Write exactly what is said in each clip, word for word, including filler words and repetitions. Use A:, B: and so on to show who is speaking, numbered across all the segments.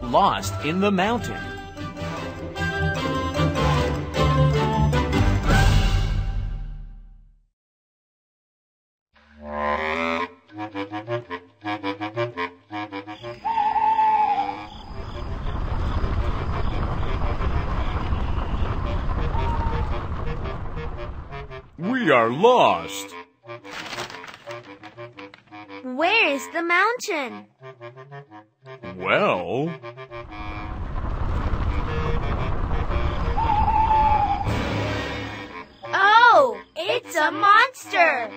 A: lost in the mountain. We are lost.
B: Where is the mountain?
A: Well...
B: Oh, it's a monster!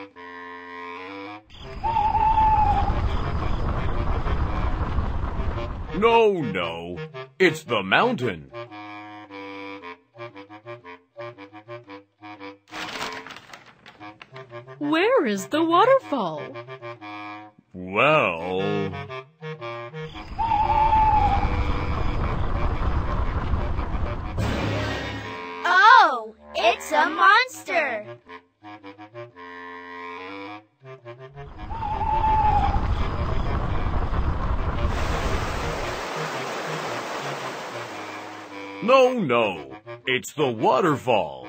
A: No, no, it's the mountain.
C: Where is the waterfall?
A: Well...
B: Oh, it's a monster!
A: No, no, it's the waterfall.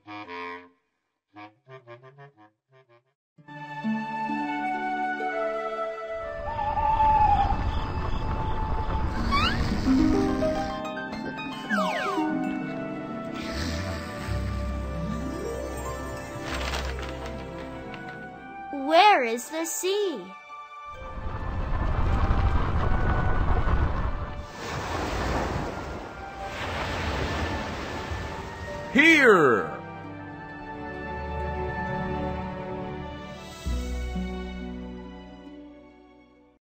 B: Where is the sea?
A: Here!